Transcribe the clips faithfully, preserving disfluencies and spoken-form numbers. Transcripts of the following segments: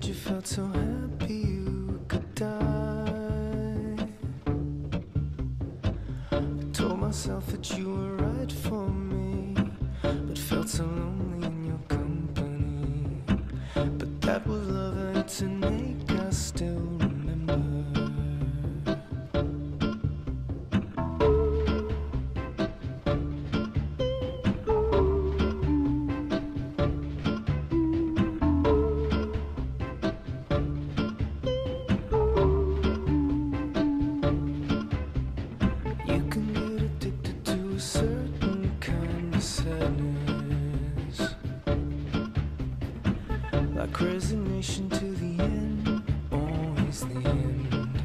said you felt so happy you could die. I told myself that you were right for me, but felt so lonely in your company. But that was love and to make us still remember. Certain kind of sadness, like resignation to the end, always the end.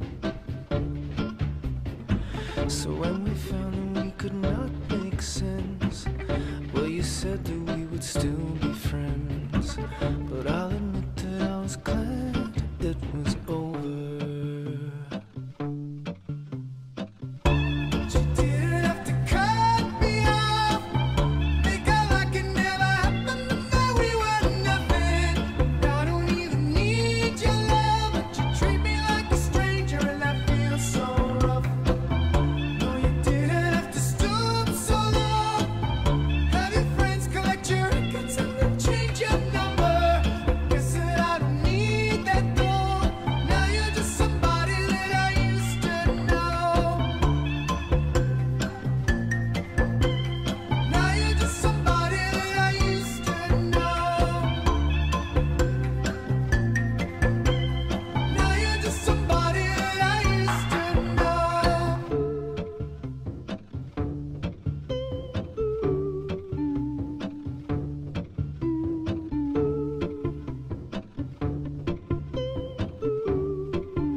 So when we found that we could not make sense, well, you said that we would still be friends. But I'll admit that I was glad it was over.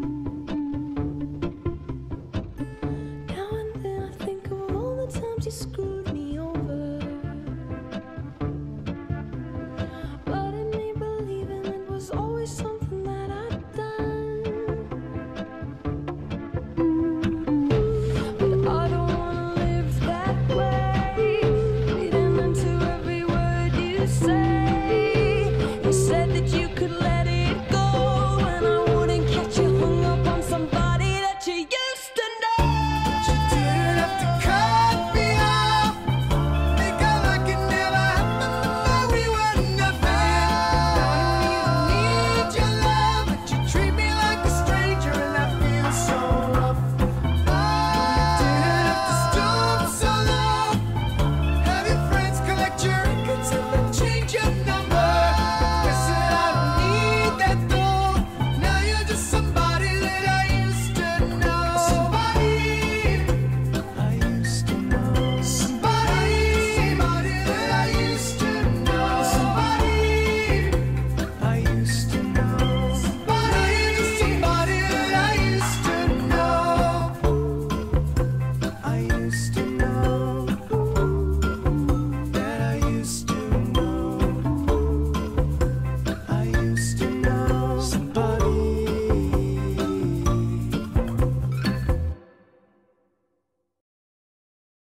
You